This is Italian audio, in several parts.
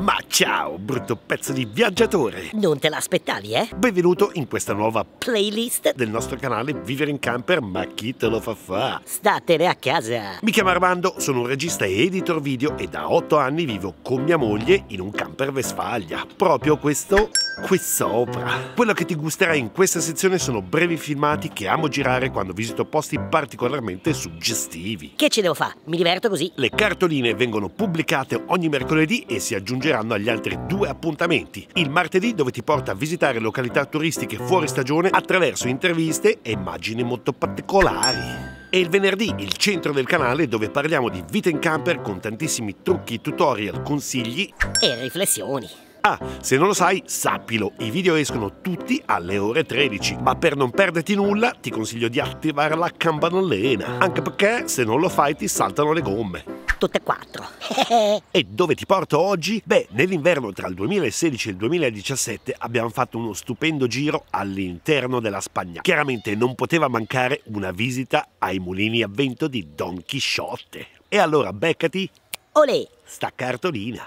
Ma ciao, brutto pezzo di viaggiatore! Non te l'aspettavi, eh? Benvenuto in questa nuova Playlist del nostro canale Vivere in Camper, ma chi te lo fa fa? Statene a casa. Mi chiamo Armando, sono un regista e editor video e da 8 anni vivo con mia moglie in un camper Westfalia. Proprio questo qui sopra. Quello che ti gusterà in questa sezione sono brevi filmati che amo girare quando visito posti particolarmente suggestivi. Che ci devo fare? Mi diverto così. Le cartoline vengono pubblicate ogni mercoledì e si aggiungeranno agli altri 2 appuntamenti. Il martedì, dove ti porta a visitare località turistiche fuori stagione attraverso interviste e immagini molto particolari. E il venerdì, il centro del canale, dove parliamo di vita in camper con tantissimi trucchi, tutorial, consigli E riflessioni. Ah, se non lo sai, sappilo, i video escono tutti alle ore 13, ma per non perderti nulla ti consiglio di attivare la campanellina, anche perché se non lo fai ti saltano le gomme. Tutte e 4. E dove ti porto oggi? Beh, nell'inverno tra il 2016 e il 2017 abbiamo fatto uno stupendo giro all'interno della Spagna. Chiaramente non poteva mancare una visita ai mulini a vento di Don Chisciotte. E allora beccati Olè! sta cartolina.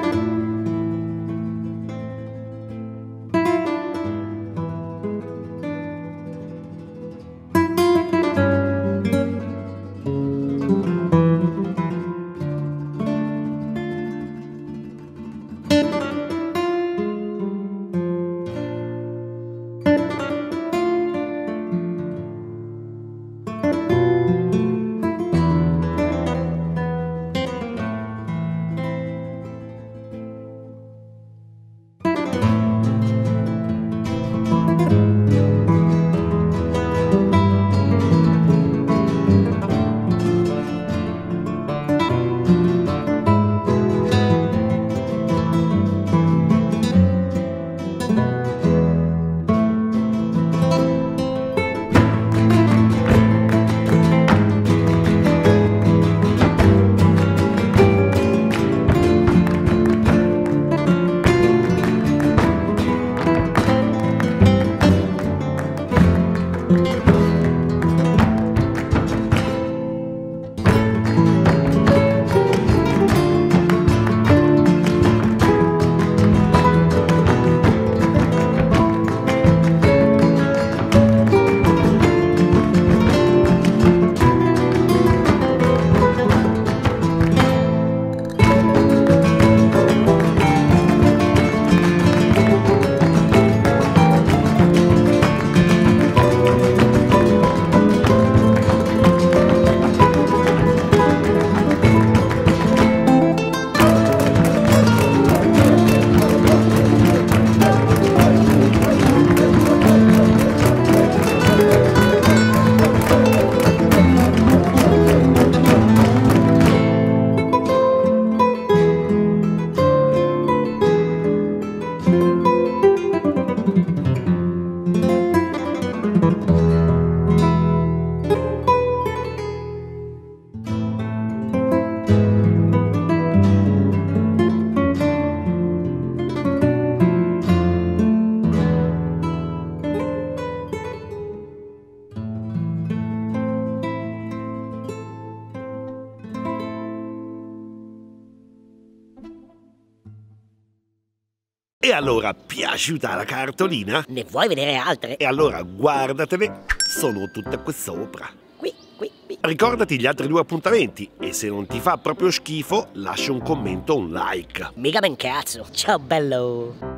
E allora, piaciuta la cartolina? Ne vuoi vedere altre? E allora guardatele, sono tutte qui sopra. Qui. Ricordati gli altri 2 appuntamenti e se non ti fa proprio schifo, lascia un commento o un like. Mica ben cazzo. Ciao bello.